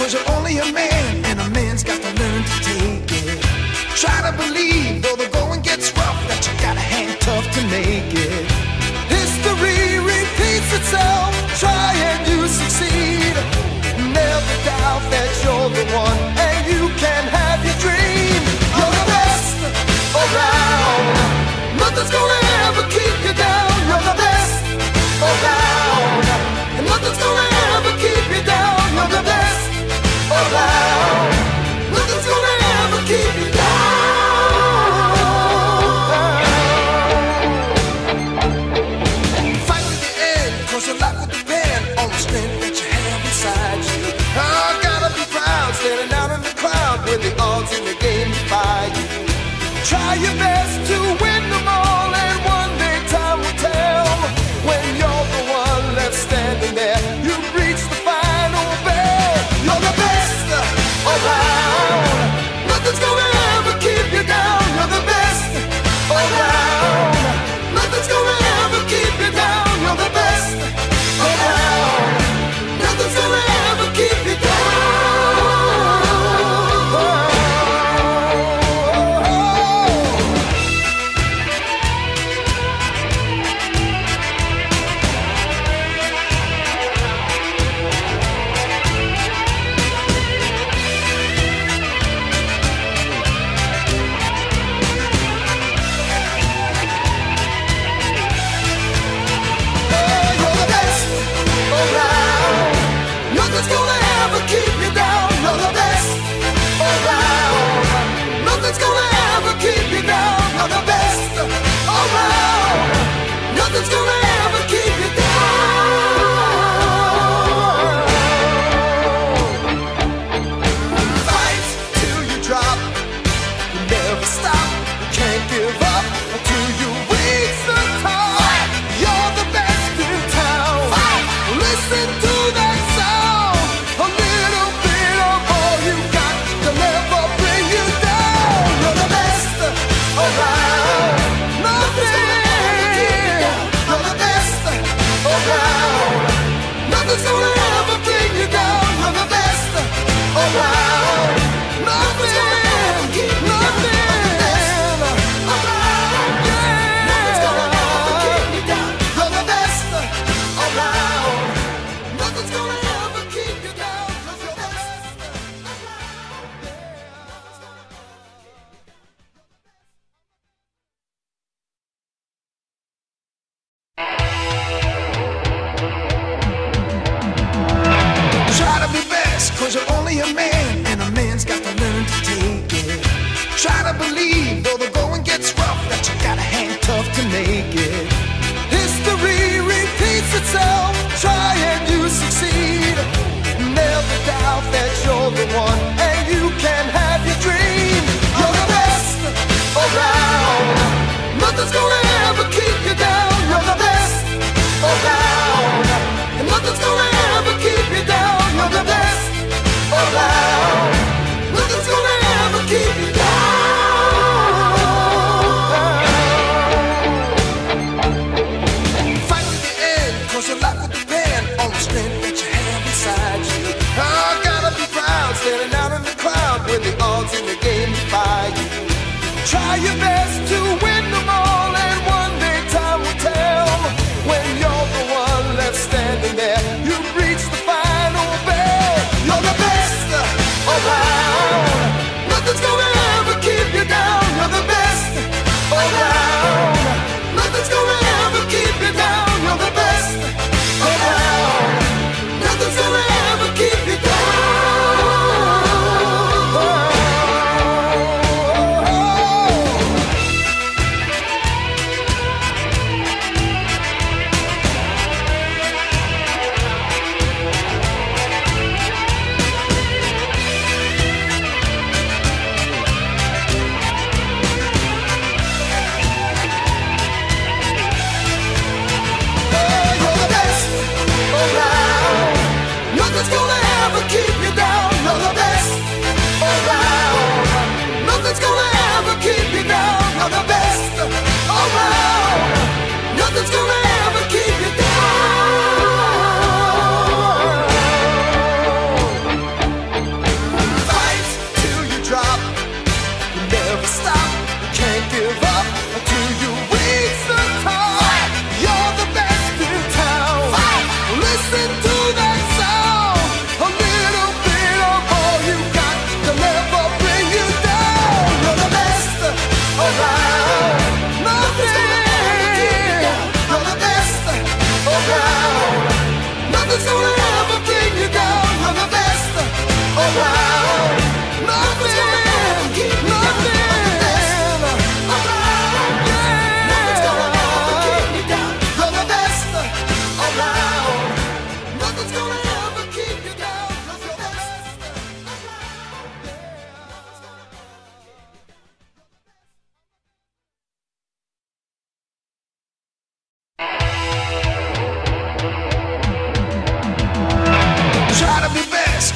'cause you're only a man, and a man's got to learn to take it. Try to believe, though the going gets rough, that you gotta hang tough to make it. History repeats itself, try and you succeed. Never doubt that you're the one, and you can have your dream. You're the best around, nothing's gonna ever keep you down. You're the best around, and nothing's gonna ever keep you down. You're the best around, nothing's gonna ever keep you down. Fight to the end, 'cause your life will depend on the strength that you have inside you. I gotta be proud, standing out in the crowd with the odds in the game defy you. Try your best to win them all, and one day time will tell. When you're the one left standing there, you've reached the final bell. You're the best around, nothing's gonna ever keep you down. You're the best around, nothing's gonna ever keep you down. You're the best around, nothing's gonna ever keep you down. Nothing's gonna ever keep you down. You're the best around, nothing's gonna ever keep you down. You're the best around, nothing's gonna ever keep you down. Fight till you drop, you never stop, you can't give up until you reach the top. You're the best in town. Listen to that sound. A little bit of all you got to never bring you down. You're the best around, nothing. You're the best around, nothing's gonna ever bring you down. You're the best around, nothing, nothing. Try to be best, 'cause you're only a man, and a man's got to learn to take it. Try to believe, though the going gets rough, that you gotta hang tough to make it. History repeats itself, try and you succeed. Never doubt that you're the one, and you can have your dream. You're the best around, nothing's gonna ever keep you down. You're the best around, and nothing's gonna ever keep you down. You're the best around.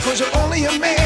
cause you're only a man.